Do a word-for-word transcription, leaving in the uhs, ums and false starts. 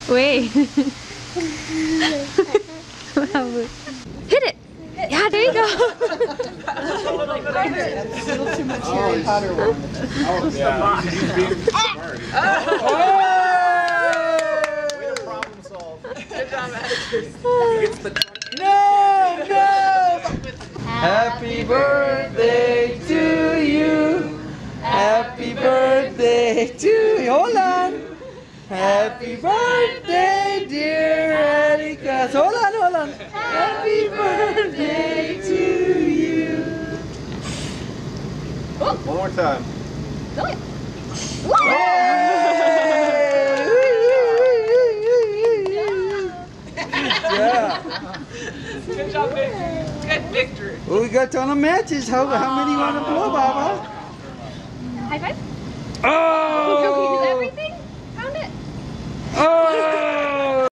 Wait. Hit it! Yeah, there you go. Still too much Harry Potter one. Oh, yeah. He's being smart. Way to problem solve. Good job, No, no! Happy birthday to you. Happy birthday to you. Hold on. Happy birthday, dear Erika. Hold on, hold on. Happy birthday to you. One more time. Yeah. Good job, victory. Good victory. Well, we got a ton of matches. How, how many you want to blow, Baba? High five? Oh! Did everything? Found it? Oh!